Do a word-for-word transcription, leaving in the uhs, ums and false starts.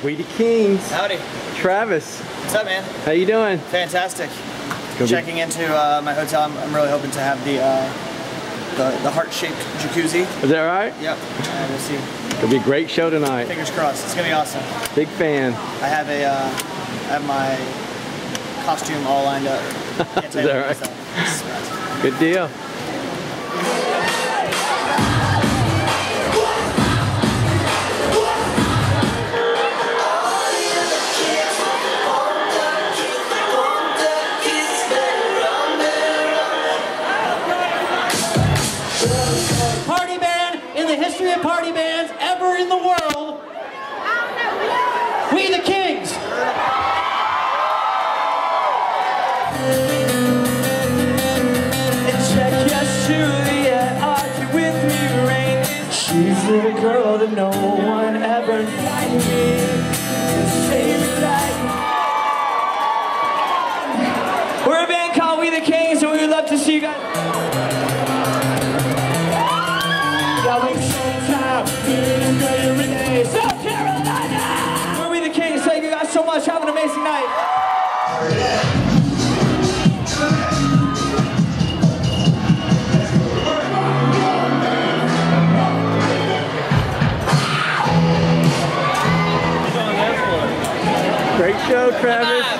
We the Kings. Howdy. Travis. What's up, man? How you doing? Fantastic. Go Checking be... into uh, my hotel. I'm, I'm really hoping to have the uh, the, the heart-shaped jacuzzi. Is that right? Yep. Uh, we'll see. It'll be a great show tonight. Fingers crossed. It's gonna be awesome. Big fan. I have a uh, I have my costume all lined up. Is that right? Good deal. Party band in the history of party bands ever in the world. We the Kings. Check yes, Juliet, argue with me, rain. She's the girl that no one ever liked me. Save me like. We're a band called We the Kings, and we would love to see you guys. South Carolina! We're We the Kings. Thank you guys so much. Have an amazing night. Great show, Travis.